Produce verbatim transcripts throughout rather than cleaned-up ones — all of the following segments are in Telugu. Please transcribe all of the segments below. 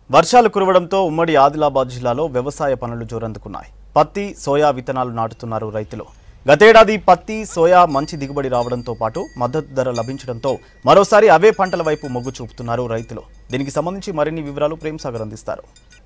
వర్షాలు కురవడంతో ఉమ్మడి ఆదిలాబాద్ జిల్లాలో వ్యవసాయ పనులు జోరందుకున్నాయి. పత్తి, సోయా విత్తనాలు నాటుతున్నారు రైతులు. గతేడాది పత్తి, సోయా మంచి దిగుబడి రావడంతో పాటు మద్దతు ధర లభించడంతో మరోసారి అవే పంటల వైపు మొగ్గు చూపుతున్నారు రైతులు. దీనికి సంబంధించి మరిన్ని వివరాలు ప్రేమ్ సాగర్ అందిస్తారు.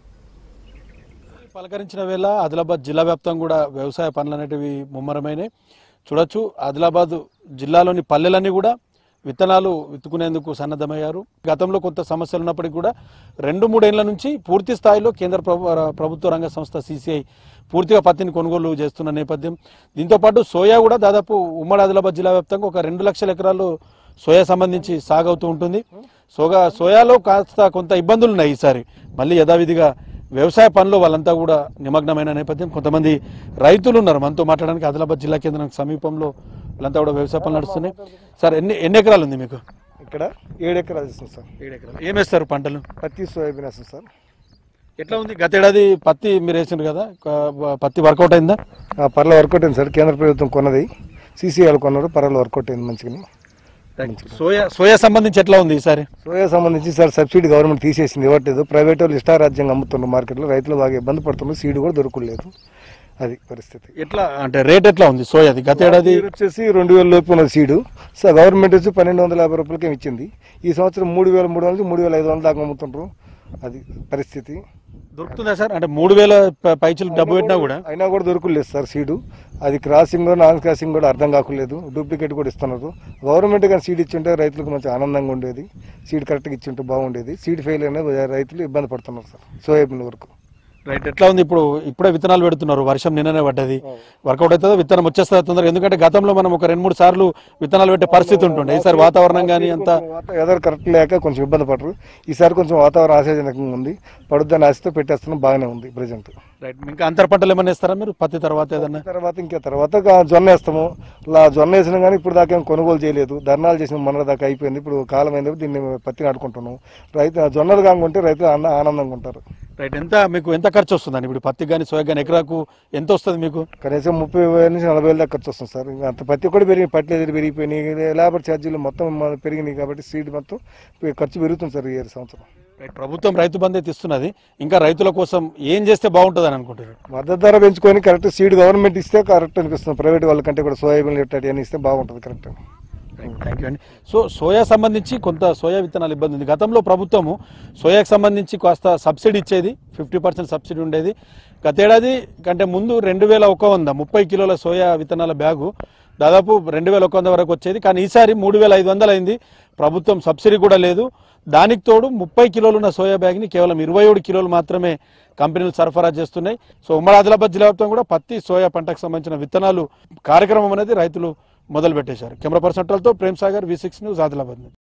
పలకరించిన వేళ ఆదిలాబాద్ జిల్లా వ్యాప్తంగా కూడా వ్యవసాయ పనులు అనేటివి ముమ్మరమైనవి. చూడొచ్చు, ఆదిలాబాద్ జిల్లాలోని పల్లెలన్నీ కూడా విత్తనాలు విత్తుకునేందుకు సన్నద్ధమయ్యారు. గతంలో కొంత సమస్యలు ఉన్నప్పటికీ కూడా రెండు మూడేళ్ల నుంచి పూర్తి స్థాయిలో కేంద్ర ప్రభుత్వ రంగ సంస్థ సీసీఐ పూర్తిగా పత్తిని కొనుగోలు చేస్తున్న నేపథ్యం. దీంతోపాటు సోయా కూడా దాదాపు ఉమ్మడి ఆదిలాబాద్ జిల్లా వ్యాప్తంగా ఒక రెండు లక్షల ఎకరాలు సోయా సంబంధించి సాగవుతూ ఉంటుంది. సోగా సోయాలో కాస్త కొంత ఇబ్బందులు ఉన్నాయి. ఈసారి మళ్ళీ యథావిధిగా వ్యవసాయ పనులు వాళ్ళంతా కూడా నిమగ్నమైన నేపథ్యం. కొంతమంది రైతులు ఉన్నారు మనతో మాట్లాడడానికి. ఆదిలాబాద్ జిల్లా కేంద్రానికి సమీపంలో వాళ్ళంతా కూడా వ్యవసాయ పనులు నడుస్తున్నాయి. సార్, ఎన్ని ఎన్ని ఎకరాలు ఉంది మీకు? ఇక్కడ ఏడు ఎకరాలు ఇస్తుంది సార్. ఏడు ఎకరాలు ఏం వేస్తారు పంటలు? పత్తి, సోయాబీన్ వేస్తుంది సార్. ఎట్లా ఉంది? గతేడాది పత్తి మీరు వేసిండ్రు కదా, పత్తి వర్కౌట్ అయిందా? పర్ల వర్కౌట్ అయింది సార్. కేంద్ర ప్రభుత్వం కొన్నది, సీసీఐలు కొన్నారు. పర్ల వర్కౌట్ అయింది మంచిగా. సోయా సోయా సంబంధించి ఎట్లా ఉంది ఈసారి? సోయా సంబంధించి సార్ సబ్సిడీ గవర్నమెంట్ తీసేసింది, ఇవ్వట్లేదు. ప్రైవేట్ వాళ్ళు ఇష్టారాజ్యంగా అమ్ముతున్నారు మార్కెట్లో. రైతులు బాగా ఇబ్బంది పడుతున్నారు. సీడ్ కూడా దొరకలేదు. అది పరిస్థితి. ఎట్లా అంటే రేట్ ఎట్లా ఉంది సోయాది? గతేడాది వచ్చేసి రెండు వేల లోపు ఉన్నది సీడు. సో గవర్నమెంట్ వచ్చి పన్నెండు వందల యాభై రూపాయలకి ఇచ్చింది. ఈ సంవత్సరం మూడు వేల మూడు వందలు మూడు వేల ఐదు వందల దాకా అమ్ముతుంటారు. అది పరిస్థితి. దొరుకుతుందా సార్? అంటే మూడు వేల పైచలు డబ్బు పెట్టినా కూడా అయినా కూడా దొరకలేదు సార్ సీడు. అది క్రాసింగ్ నాన్ క్రాసింగ్ కూడా అర్థం కాకలేదు. డూప్లికేట్ కూడా ఇస్తున్నారు. గవర్నమెంట్ కానీ సీడ్ ఇచ్చింటే రైతులకు మంచి ఆనందంగా ఉండేది. సీడ్ కరెక్ట్గా ఇచ్చింటే బాగుండేది. సీడ్ ఫెయిల్ అయినా రైతులు ఇబ్బంది పడుతున్నారు సార్ సోయాబీన్ వరకు. రైట్, ఎట్లా ఉంది ఇప్పుడు? ఇప్పుడే విత్తనాలు పెడుతున్నారు, వర్షం నిన్ననే పడ్డది. వర్కౌట్ అవుతుందో విత్తనం వచ్చేస్తుంది తొందరగా? ఎందుకంటే గతంలో మనం ఒక రెండు మూడు సార్లు విత్తనాలు పెట్టే పరిస్థితి ఉంటుండే. ఈసారి వాతావరణం కానీ అంతా వెదర్ కరెక్ట్ లేక కొంచెం ఇబ్బంది పడరు. ఈసారి కొంచెం వాతావరణం ఆశాజనకంగా ఉంది. పడుద్దని ఆశతో పెట్టేస్తున్నాం. బాగానే ఉంది ప్రజెంట్. రైట్, ఇంకా అంతర పంటలు ఏమైనా వేస్తారా మీరు పత్తి తర్వాత? ఏదన్నా తర్వాత ఇంకా తర్వాత జొన్న వేస్తాము. ఇలా జొన్న వేసినా కానీ ఇప్పుడు దాకా ఏం కొనుగోలు చేయలేదు. ధర్నాలు చేసిన మొన్న దాకా అయిపోయింది. ఇప్పుడు కాలం అయింది, దీన్ని పత్తి నాటుకుంటున్నాం. రైతు జొన్నలు కాకుంటే రైతులు ఆనందంగా ఉంటారు. రైట్, ఎంత మీకు ఎంత ఖర్చు వస్తుందండి ఇప్పుడు పత్తి కానీ సోయా కానీ? ఎకరాకు ఎంత వస్తుంది మీకు? కనీసం ముప్పై వేల నుంచి నలభై వేల దాకా ఖర్చు వస్తుంది సార్. ఇంకా అంత పత్తి కూడా పెరిగి పట్లేదు పెరిగిపోయినాయి. లేబర్ ఛార్జీలు మొత్తం పెరిగినాయి కాబట్టి సీడ్ మొత్తం ఖర్చు పెరుగుతుంది సార్ ఈ సంవత్సరం. రైట్, ప్రభుత్వం రైతు బంధు ఇస్తున్నది. ఇంకా రైతుల కోసం ఏం చేస్తే బాగుంటుంది అని అనుకుంటారు? మద్దతు ధర పెంచుకొని కరెక్ట్ సీడ్ గవర్నమెంట్ ఇస్తే కరెక్ట్ అనిపిస్తుంది. ప్రైవేట్ వాళ్ళకంటే కూడా సోయాబీన్ ఇట్లాంటి అని ఇస్తే బాగుంటుంది. కరెక్ట్. థ్యాంక్ యూ అండి. సో సోయా సంబంధించి కొంత సోయా విత్తనాలు ఇబ్బంది ఉంది. గతంలో ప్రభుత్వము సోయాకు సంబంధించి కాస్త సబ్సిడీ ఇచ్చేది, ఫిఫ్టీ పర్సెంట్ సబ్సిడీ ఉండేది. గతేడాది కంటే ముందు రెండు వేల ఒక వంద ముప్పై కిలోల సోయా విత్తనాల బ్యాగు దాదాపు రెండు వేల ఒక వంద వరకు వచ్చేది. కానీ ఈసారి మూడు వేల ఐదు వందలు అయింది. ప్రభుత్వం సబ్సిడీ కూడా లేదు. దానికి తోడు ముప్పై కిలోలు ఉన్న సోయా బ్యాగ్ని కేవలం ఇరవై ఏడు కిలోలు మాత్రమే కంపెనీలు సరఫరా చేస్తున్నాయి. సో ఉమ్మడి ఆదిలాబాద్ జిల్లా వ్యాప్తంగా కూడా పత్తి, సోయా పంటకు సంబంధించిన విత్తనాలు కార్యక్రమం అనేది రైతులు మొదలు పెట్టేశారు. కెమెరా పర్సన్ తో Prem Sagar, V six news, Adilabad.